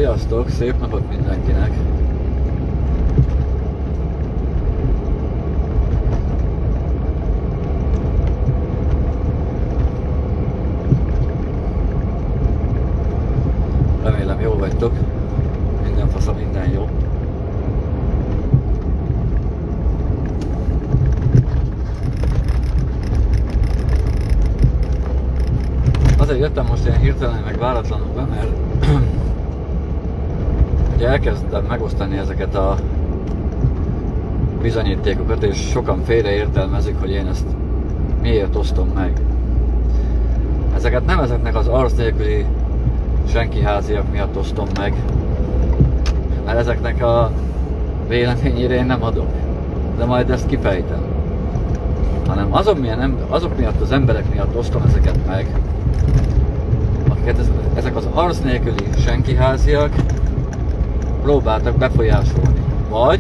Sziasztok, szép napot mindenkinek! Remélem jól vagytok, minden fasza, minden jó. Azért jöttem most ilyen hirtelen, meg váratlanul be, mert ugye elkezdtem megosztani ezeket a bizonyítékokat, és sokan félreértelmezik, hogy én ezt miért osztom meg. Ezeket nem ezeknek az arc nélküli senkiháziak miatt osztom meg, mert ezeknek a véleményére én nem adok, de majd ezt kifejtem. Hanem azok miatt, az emberek miatt osztom ezeket meg, akiket ezek az arc nélküli senkiháziak próbáltak befolyásolni, vagy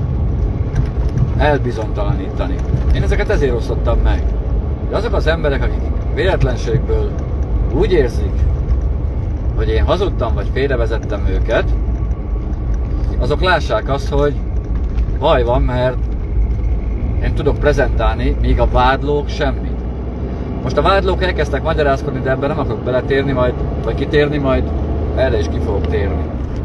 elbizonytalanítani. Én ezeket ezért osztottam meg. De azok az emberek, akik véletlenségből úgy érzik, hogy én hazudtam, vagy félrevezettem őket, azok lássák azt, hogy baj van, mert én tudok prezentálni, míg a vádlók semmit. Most a vádlók elkezdtek magyarázkodni, de ebben nem akarok beletérni majd, vagy kitérni, majd erre is ki fogok térni.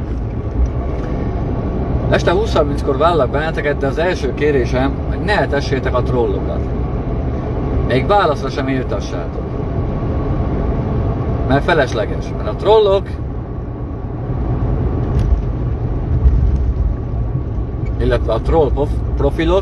Este 20:30-kor vállak benneteket, de az első kérésem, hogy ne tessétek a trollokat. Még válaszra sem írtassátok. Mert felesleges. Mert a trollok, illetve a troll profilok,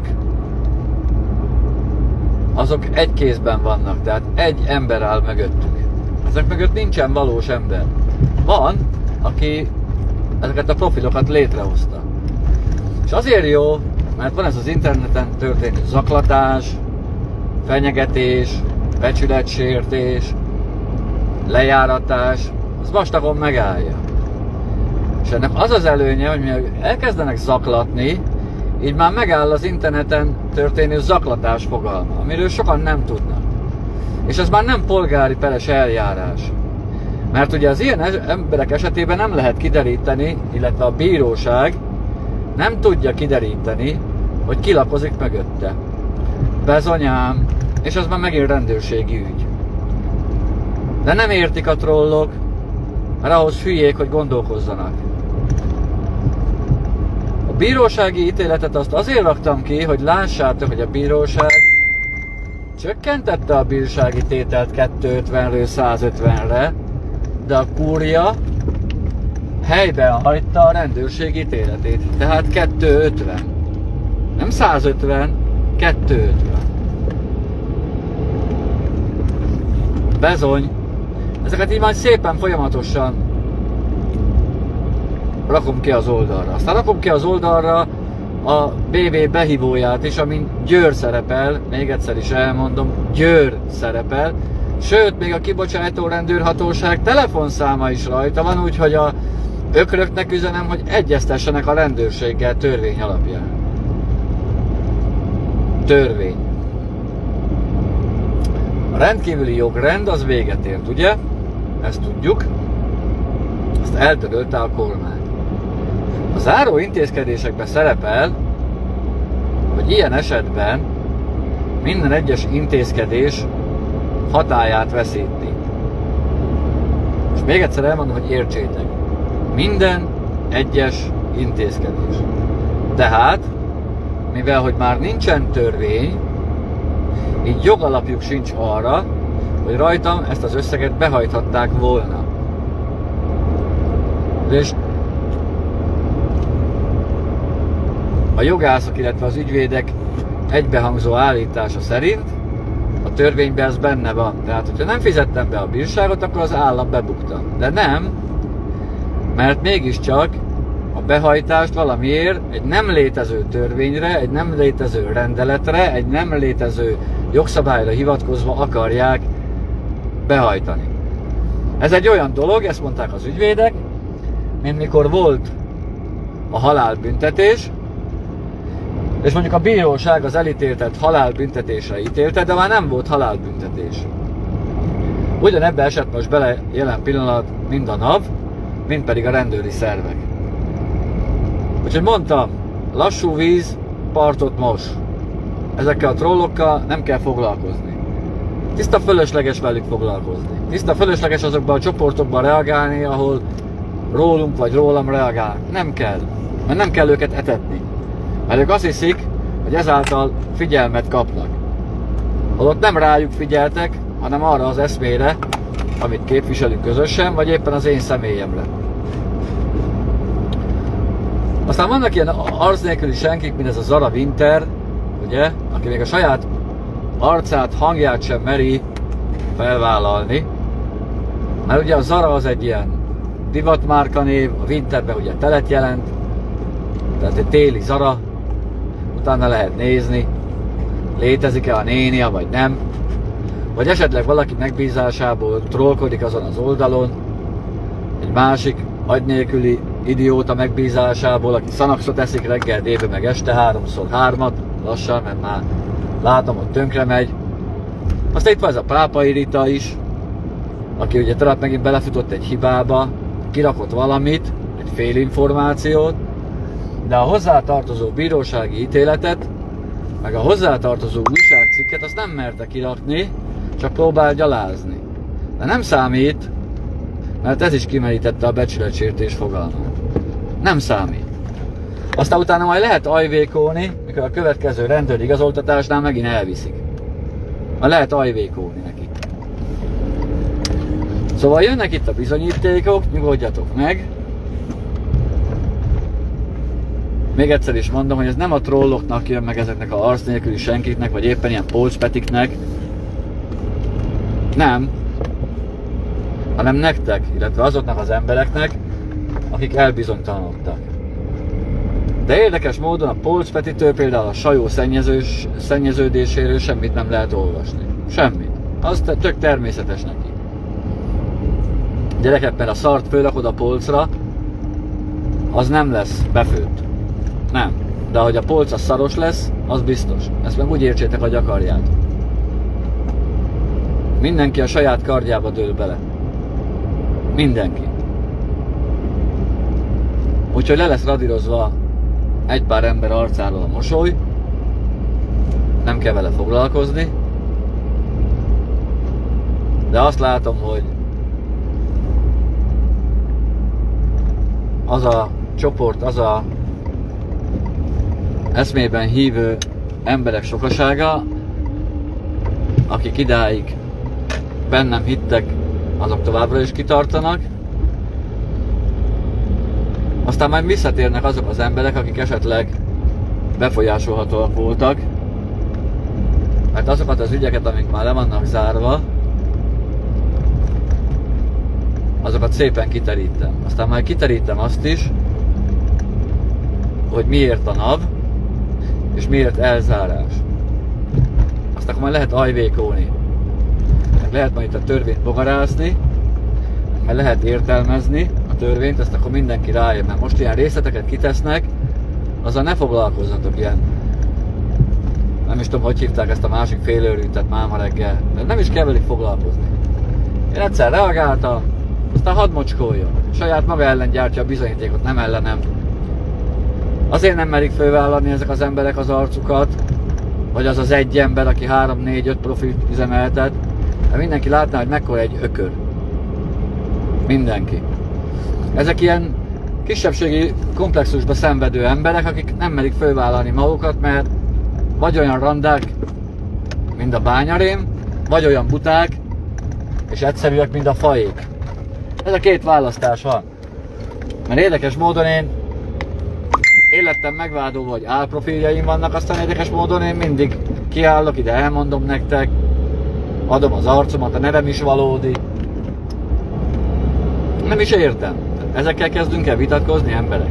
azok egy kézben vannak, tehát egy ember áll mögöttük. Ezek mögött nincsen valós ember. Van, aki ezeket a profilokat létrehozta. És azért jó, mert van ez az interneten történő zaklatás, fenyegetés, becsületsértés, lejáratás, az vastagon megállja. És ennek az az előnye, hogy mivel elkezdenek zaklatni, így már megáll az interneten történő zaklatás fogalma, amiről sokan nem tudnak. És ez már nem polgári peres eljárás. Mert ugye az ilyen emberek esetében nem lehet kideríteni, illetve a bíróság nem tudja kideríteni, hogy ki lakozik mögötte. Bezonyám, és az már megint rendőrségi ügy. De nem értik a trollok, mert ahhoz hülyék, hogy gondolkozzanak. A bírósági ítéletet azt azért raktam ki, hogy lássátok, hogy a bíróság csökkentette a bírsági tételt 250-ről 150-re, de a kúria helyben hagyta a rendőrség ítéletét. Tehát 250. Nem 150, 250. Bezony. Ezeket így majd szépen folyamatosan rakom ki az oldalra. Aztán rakom ki az oldalra a BB behívóját is, amin Győr szerepel, még egyszer is elmondom, Győr szerepel, sőt, még a kibocsátó rendőrhatóság telefonszáma is rajta van, úgyhogy a ökröknek üzenem, hogy egyeztessenek a rendőrséggel törvény alapján. Törvény. A rendkívüli jogrend az véget ért, ugye? Ezt tudjuk. Ezt eltörölte a kormány. A záró intézkedésekben szerepel, hogy ilyen esetben minden egyes intézkedés hatályát veszíti. És még egyszer elmondom, hogy értsétek. Minden egyes intézkedés. Tehát, mivel hogy már nincsen törvény, így jogalapjuk sincs arra, hogy rajtam ezt az összeget behajthatták volna. És a jogászok, illetve az ügyvédek egybehangzó állítása szerint a törvényben ez benne van. Tehát, hogyha nem fizettem be a bírságot, akkor az állam bebukta. De nem, mert mégiscsak a behajtást valamiért egy nem létező törvényre, egy nem létező rendeletre, egy nem létező jogszabályra hivatkozva akarják behajtani. Ez egy olyan dolog, ezt mondták az ügyvédek, mint mikor volt a halálbüntetés, és mondjuk a bíróság az elítéltet halálbüntetésre ítélte, de már nem volt halálbüntetés. Ugyanebbe esett most bele jelen pillanat mind a NAV, mint pedig a rendőri szervek. Úgyhogy mondtam, lassú víz, partot mos. Ezekkel a trollokkal nem kell foglalkozni. Tiszta fölösleges velük foglalkozni. Tiszta fölösleges azokban a csoportokban reagálni, ahol rólunk vagy rólam reagál. Nem kell. Mert nem kell őket etetni. Mert ők azt hiszik, hogy ezáltal figyelmet kapnak. Holott nem rájuk figyeltek, hanem arra az eszmére, amit képviselünk közösen, vagy éppen az én személyemre. Aztán vannak ilyen arc nélküli senkik, mint ez a Zara Winter, ugye, aki még a saját arcát, hangját sem meri felvállalni. Mert ugye a Zara az egy ilyen divatmárka név, a Winterben ugye telet jelent, tehát egy téli Zara, utána lehet nézni, létezik-e a nénia vagy nem, vagy esetleg valaki megbízásából trollkodik azon az oldalon, egy másik agy nélküli idióta megbízásából, aki szanaxot eszik reggel, délbe meg este 3x3-at, lassan, mert már látom, hogy tönkre megy. Aztán itt van ez a Pápai Rita is, aki ugye talán megint belefutott egy hibába, kirakott valamit, egy félinformációt, de a hozzátartozó bírósági ítéletet, meg a hozzátartozó újságcikket azt nem merte kirakni, csak próbál gyalázni. De nem számít, mert ez is kimerítette a becsületsértés fogalmát. Nem számít. Aztán utána majd lehet ajvékolni, mikor a következő rendőri igazoltatásnál megint elviszik. Majd lehet ajvékolni neki. Szóval jönnek itt a bizonyítékok, nyugodjatok meg. Még egyszer is mondom, hogy ez nem a trolloknak jön meg, ezeknek a arc nélküli senkiknek, vagy éppen ilyen polcpetiknek. Nem. Hanem nektek, illetve azoknak az embereknek, akik elbizonytalanodtak. De érdekes módon a polcpetitől például a sajó szennyeződéséről semmit nem lehet olvasni. Semmit. Az tök természetes neki. Gyerekek, mert a szart fölrakod a polcra, az nem lesz befőtt. Nem. De ahogy a polc a szaros lesz, az biztos. Ezt meg úgy értsétek, hogy akarjátok. Mindenki a saját kardjába dől bele. Mindenki. Úgyhogy le lesz radírozva egy pár ember arcáról a mosoly. Nem kell vele foglalkozni. De azt látom, hogy az a csoport, az a eszmében hívő emberek sokasága, akik idáig bennem hittek, azok továbbra is kitartanak. Aztán majd visszatérnek azok az emberek, akik esetleg befolyásolhatóak voltak. Mert azokat az ügyeket, amik már le vannak zárva, azokat szépen kiterítem. Aztán majd kiterítem azt is, hogy miért a NAV, és miért elzárás. Azt akkor majd lehet ajvékolni. Lehet majd itt a törvényt bogarászni, mert lehet értelmezni a törvényt, ezt akkor mindenki rájön, mert most ilyen részleteket kitesznek, azzal ne foglalkozzatok ilyen. Nem is tudom, hogy hívták ezt a másik félőrűtet máma reggel, de nem is kell velük foglalkozni. Én egyszer reagáltam, aztán hadd mocskoljon. Saját maga ellen gyártja a bizonyítékot, nem ellenem. Azért nem merik fölvállalni ezek az emberek az arcukat, vagy az az egy ember, aki 3-4-5 profilt üzemeltet, de mindenki látná, hogy mekkora egy ökör. Mindenki. Ezek ilyen kisebbségi komplexusba szenvedő emberek, akik nem merik fölvállalni magukat, mert vagy olyan randák, mint a bányarém, vagy olyan buták, és egyszerűek, mint a faék. Ez a két választás van. Mert érdekes módon én lettem megvádolva, hogy álprofiljaim vannak, aztán érdekes módon én mindig kiállok, ide elmondom nektek, adom az arcomat, a nevem is valódi. Nem is értem. Ezekkel kezdünk el vitatkozni, emberek.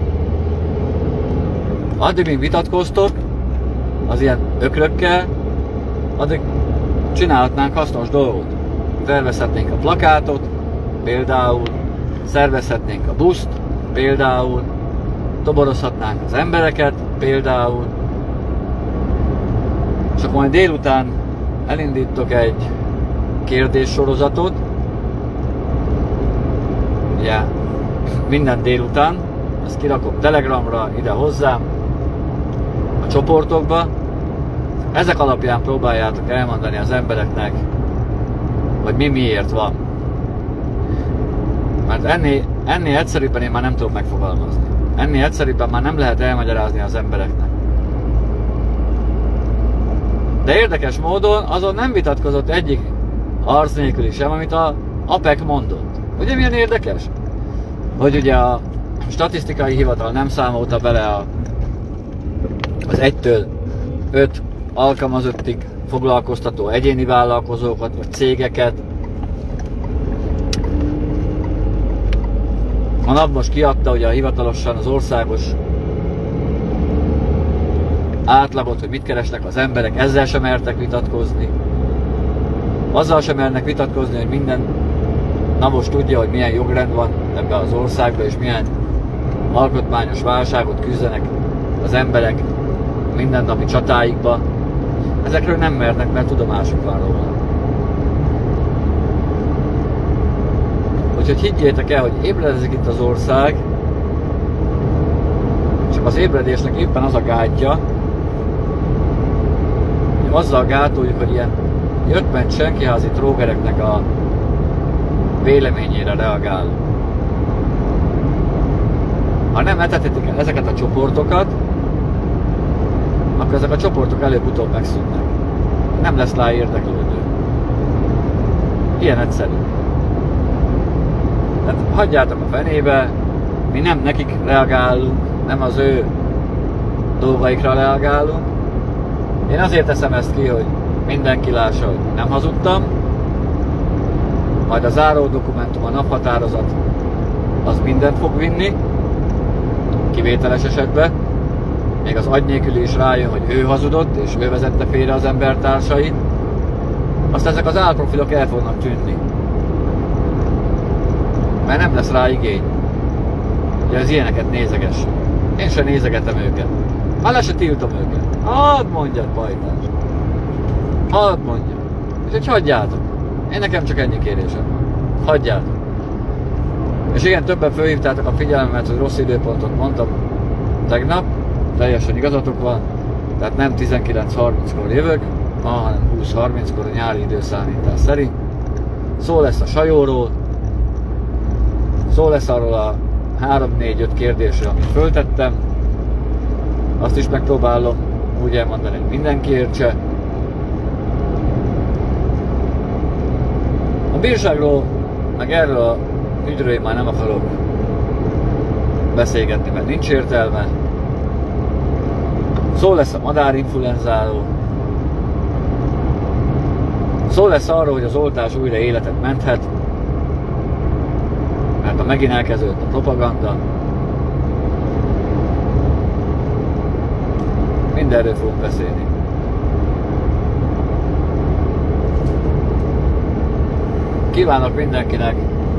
Addig, míg vitatkoztok, az ilyen ökrökkel, addig csinálhatnánk hasznos dolgot. Tervezhetnénk a plakátot, például, szervezhetnénk a buszt, például, toborozhatnánk az embereket, például, és akkor majd délután elindítok egy kérdéssorozatot. Ugye, minden délután, ezt kirakom Telegramra, ide hozzám, a csoportokba. Ezek alapján próbáljátok elmondani az embereknek, hogy mi miért van. Mert ennél egyszerűbben én már nem tudom megfogalmazni. Ennél egyszerűbben már nem lehet elmagyarázni az embereknek. De érdekes módon azon nem vitatkozott egyik arc nélküli sem, amit a APEC mondott. Ugye milyen érdekes? Hogy ugye a statisztikai hivatal nem számolta bele az 1-től 5 alkalmazottig foglalkoztató egyéni vállalkozókat, vagy cégeket. A NAV most kiadta ugye hivatalosan az országos átlagot, hogy mit keresnek az emberek, ezzel sem mertek vitatkozni. Azzal sem mernek vitatkozni, hogy minden NAV-os tudja, hogy milyen jogrend van ebben az országban, és milyen alkotmányos válságot küzdenek az emberek mindennapi csatáikba. Ezekről nem mernek, mert tudomásuk van róla. Úgyhogy higgyétek el, hogy ébredezik itt az ország, csak az ébredésnek éppen az a gátja, hogy azzal gátoljuk, hogy ilyen jöttment senkiházi trógereknek a véleményére reagálunk. Ha nem etethetik el ezeket a csoportokat, akkor ezek a csoportok előbb-utóbb megszűnnek. Nem lesz rá érdeklődő. Ilyen egyszerű. Tehát hagyjátok a fenébe, mi nem nekik reagálunk, nem az ő dolgaikra reagálunk. Én azért teszem ezt ki, hogy mindenki lássa, hogy nem hazudtam. Majd a záró dokumentum, a naphatározat, az mindent fog vinni, kivételes esetben. Még az agy nélküli is rájön, hogy ő hazudott, és ő vezette félre az embertársait. Aztán ezek az álprofilok el fognak tűnni. Mert nem lesz rá igény, hogy az ilyeneket nézeges. Én sem nézegetem őket. Már le se tiltom őket. Hadd mondjad, pajtás. Hadd mondjad. Úgyhogy hagyjátok. Én nekem csak ennyi kérésem. Hagyjátok. És igen, többen fölhívtátok a figyelmemet, hogy rossz időpontot mondtam tegnap. Teljesen igazatok van. Tehát nem 19:30-kor jövök, hanem 20:30-kor a nyári időszámítás szerint. Szó lesz a sajóról. Szó lesz arról a 3-4-5 kérdésről, amit föltettem. Azt is megpróbálom úgy elmondani, hogy mindenki értse. A bírságról, meg erről a ügyről én már nem akarok beszélgetni, mert nincs értelme. Szó lesz a madárinfluenzáról. Szó lesz arról, hogy az oltás újra életet menthet, mert ha megint elkezdődött a propaganda, mindenről fogunk beszélni. Kívánok mindenkinek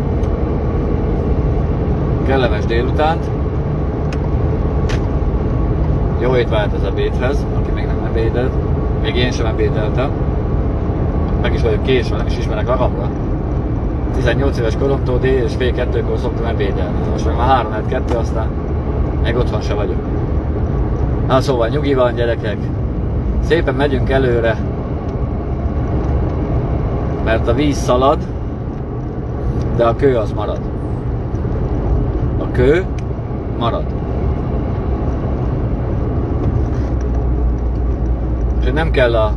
kellemes délutánt, jó étvágyat az ebédhez, aki még nem ebédelt, még én sem ebédeltem, meg is vagyok késve, nem is ismerek magamra. 18 éves koromtól dél és fél 2-kor szoktam ebédelni, most meg már 3-2, aztán még otthon se vagyok. Na szóval nyugi van, gyerekek, szépen megyünk előre, mert a víz szalad, de a kő az marad. A kő marad. És nem kell a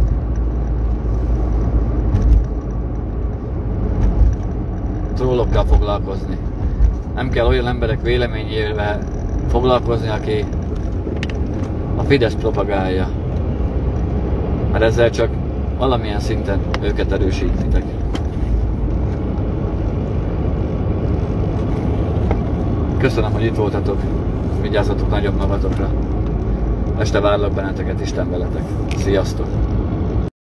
trollokkal foglalkozni. Nem kell olyan emberek véleményével foglalkozni, aki a Fidesz propagálja. Mert ezzel csak valamilyen szinten őket erősítitek. Köszönöm, hogy itt voltatok. Vigyázzatok nagyon magatokra. Este várlak benneteket, Isten veletek. Sziasztok!